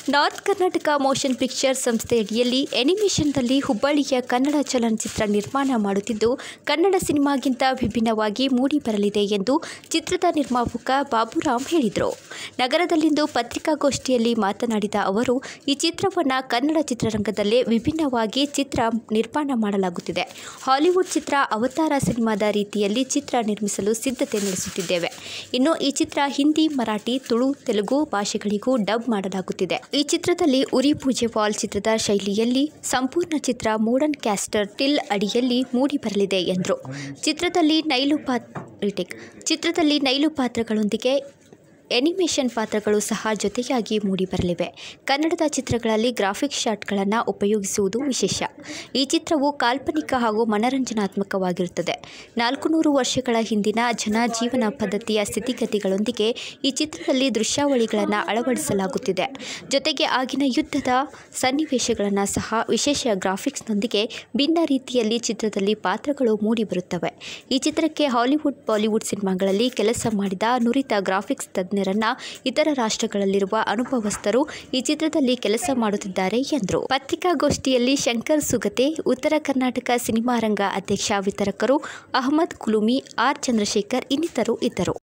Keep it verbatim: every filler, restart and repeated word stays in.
North Karnataka motion picture ಸಂಸ್ಥೆಯಡಿಯಲ್ಲಿ ಅನಿಮೇಷನ್ನಲ್ಲಿ ಹುಬ್ಬಳ್ಳಿಯ ಕನ್ನಡ ಚಲನಚಿತ್ರ ನಿರ್ಮಾಣ ಮಾಡುತ್ತಿದ್ದು, ಕನ್ನಡ ಸಿನಿಮಾಗಿಂತ ವಿಭಿನ್ನವಾಗಿ ಮೂಡಿಬರಲಿದೆ ಎಂದು ಚಿತ್ರದ ನಿರ್ಮಾಪಕ ಬಾಬುರಾಮ್ ಹೇಳಿದರು. ನಗರದಲ್ಲಿಂದು ಪತ್ರಿಕಾಗೋಷ್ಠಿಯಲ್ಲಿ ಮಾತನಾಡಿದ ಅವರು, ಈ ಚಿತ್ರವನ್ನು ಕನ್ನಡ ಚಿತ್ರರಂಗದಲ್ಲೇ ವಿಭಿನ್ನವಾಗಿ ಚಿತ್ರ ನಿರ್ಮಾಣ ಮಾಡಲಾಗುತ್ತಿದೆ. ಹಾಲಿವುಡ್ ಚಿತ್ರ ಅವತಾರ ಸಿನಿಮಾದ ರೀತಿಯಲ್ಲಿ ಚಿತ್ರ ನಿರ್ಮಿಸಲು ಸಿದ್ಧತೆ ನಡೆಸುತ್ತಿದ್ದೇವೆ. ಇನ್ನು ಈ ಚಿತ್ರ ಹಿಂದಿ, ಮರಾಠಿ, ತುಳು, ತೆಲುಗು ಭಾಷೆಗಳಿಗೂ ಡಬ್ ಮಾಡಲಾಗುತ್ತಿದೆ. ಈ ಚಿತ್ರದಲ್ಲಿ ಉರಿ ಪೂಜೆ ವಾಲ್ ಚಿತ್ರದ ಶೈಲಿಯಲ್ಲಿ ಸಂಪೂರ್ಣ ಚಿತ್ರ ಮಾಡರ್ನ್ ಕ್ಯಾಸ್ಟರ್ ಟಿಲ್ ಅಡಿಯಲ್ಲಿ ಮೂಡಿಬರಲಿದೆ ಎಂದರು. ಚಿತ್ರದಲ್ಲಿ ನೈಲು ಪಾತ್ರ ಚಿತ್ರದಲ್ಲಿ ನೈಲು ಪಾತ್ರಗಳೊಂದಿಗೆ ಅನಿಮೇಷನ್ ಪಾತ್ರಗಳು ಸಹ ಜೊತೆಯಾಗಿ ಮೂಡಿಬರಲಿವೆ. ಕನ್ನಡದ ಚಿತ್ರಗಳಲ್ಲಿ ಗ್ರಾಫಿಕ್ಸ್ ಶಾಟ್ಗಳನ್ನು ಉಪಯೋಗಿಸುವುದು ವಿಶೇಷ. ಈ ಚಿತ್ರವು ಕಾಲ್ಪನಿಕ ಹಾಗೂ ಮನರಂಜನಾತ್ಮಕವಾಗಿರುತ್ತದೆ. ನಾಲ್ಕು ನೂರು ವರ್ಷಗಳ ಹಿಂದಿನ ಜನಜೀವನ ಪದ್ಧತಿಯ ಸ್ಥಿತಿಗತಿಗಳೊಂದಿಗೆ ಈ ಚಿತ್ರದಲ್ಲಿ ದೃಶ್ಯಾವಳಿಗಳನ್ನು ಅಳವಡಿಸಲಾಗುತ್ತಿದೆ. ಜೊತೆಗೆ ಆಗಿನ ಯುದ್ಧದ ಸನ್ನಿವೇಶಗಳನ್ನು ಸಹ ವಿಶೇಷ ಗ್ರಾಫಿಕ್ಸ್ನೊಂದಿಗೆ ಭಿನ್ನ ರೀತಿಯಲ್ಲಿ ಚಿತ್ರದಲ್ಲಿ ಪಾತ್ರಗಳು ಮೂಡಿಬರುತ್ತವೆ. ಈ ಚಿತ್ರಕ್ಕೆ ಹಾಲಿವುಡ್, ಬಾಲಿವುಡ್ ಸಿನಿಮಾಗಳಲ್ಲಿ ಕೆಲಸ ಮಾಡಿದ ನುರಿತ ಗ್ರಾಫಿಕ್ಸ್ ತಜ್ಞರನ್ನ ಇತರ ರಾಷ್ಟ್ರಗಳಲ್ಲಿರುವ ಅನುಭವಸ್ಥರು ಈ ಚಿತ್ರದಲ್ಲಿ ಕೆಲಸ ಮಾಡುತ್ತಿದ್ದಾರೆ ಎಂದರು. ಪತ್ರಿಕಾಗೋಷ್ಠಿಯಲ್ಲಿ ಶಂಕರ್ ಸುಗತೆ, ಉತ್ತರ ಕರ್ನಾಟಕ ಸಿನಿಮಾ ರಂಗ ಅಧ್ಯಕ್ಷ, ವಿತರಕರು ಅಹಮದ್ ಕುಲುಮಿ, ಆರ್ ಚಂದ್ರಶೇಖರ್ ಇನ್ನಿತರು ಇದ್ದರು.